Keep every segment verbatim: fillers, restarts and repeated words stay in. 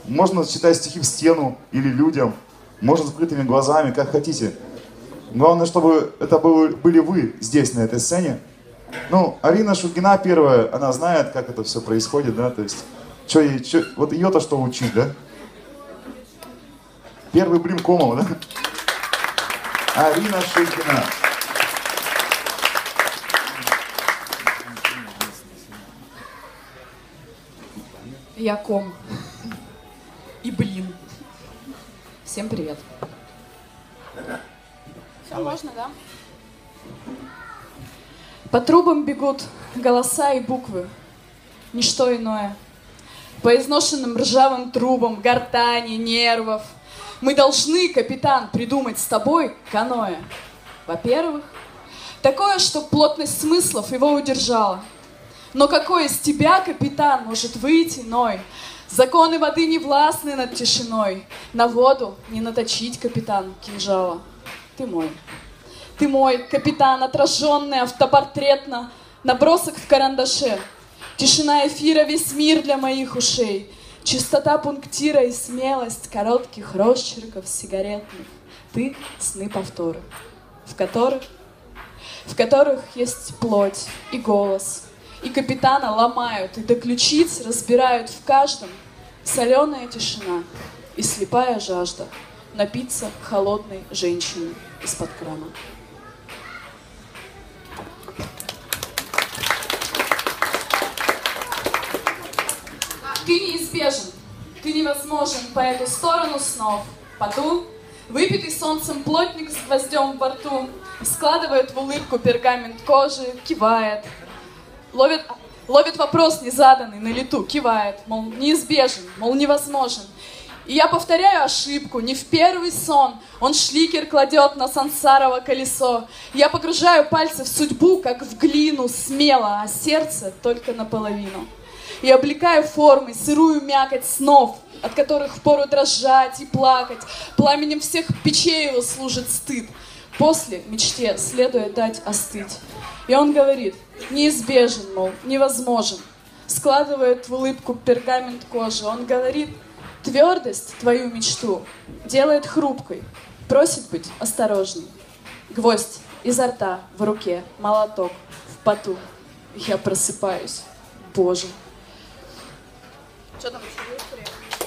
можно читать стихи в стену или людям, можно с закрытыми глазами, как хотите. Главное, чтобы это были вы здесь, на этой сцене. Ну, Арина Шульгина первая, она знает, как это все происходит, да, то есть, что ей, что, вот ее-то что учить, да? Первый блин Комова, да? Арина Шульгина. Я ком. И блин. Всем привет. Все можно, да? По трубам бегут голоса и буквы, ничто иное. По изношенным ржавым трубам, гортани, нервов мы должны, капитан, придумать с тобой каноэ. Во-первых, такое, что плотность смыслов его удержала. Но какой из тебя, капитан, может выйти иной? Законы воды не властны над тишиной. На воду не наточить, капитан, кинжала. Ты мой. Ты мой, капитан, отраженный автопортретно, набросок в карандаше. Тишина эфира, весь мир для моих ушей. Чистота пунктира и смелость коротких росчерков сигаретных. Ты — сны-повторы, в которых, в которых есть плоть и голос. И капитана ломают, и до ключиц разбирают в каждом соленая тишина и слепая жажда напиться холодной женщиной из-под крана. Ты неизбежен, ты невозможен по эту сторону снов. Поту, выпитый солнцем плотник с гвоздем во рту, складывает в улыбку пергамент кожи, кивает, ловит, ловит вопрос незаданный на лету, кивает, мол, неизбежен, мол, невозможен. И я повторяю ошибку, не в первый сон. Он шликер кладет на сансарово колесо. Я погружаю пальцы в судьбу, как в глину, смело, а сердце только наполовину. И облекаю формой сырую мякоть снов, от которых впору дрожать и плакать. Пламенем всех печей его служит стыд. После мечте следует дать остыть. И он говорит, неизбежен, мол, невозможен. Складывает в улыбку пергамент кожи. Он говорит, твердость твою мечту делает хрупкой, просит быть осторожней. Гвоздь изо рта в руке, молоток в поту. Я просыпаюсь, Боже. Что там еще?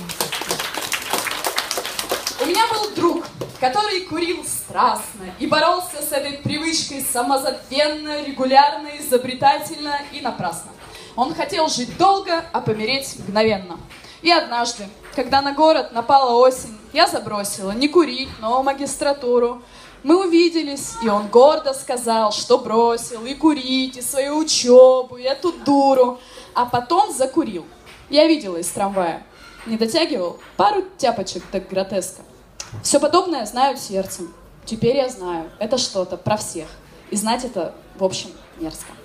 У меня был друг, который курил страстно и боролся с этой привычкой самозабвенно, регулярно, изобретательно и напрасно. Он хотел жить долго, а помереть мгновенно. И однажды, когда на город напала осень, я забросила не курить, но магистратуру. Мы увиделись, и он гордо сказал, что бросил и курить, и свою учебу, и эту дуру. А потом закурил. Я видела из трамвая. Не дотягивал пару тяпочек до гротеска. Все подобное знаю сердцем. Теперь я знаю, это что-то про всех. И знать это, в общем, мерзко.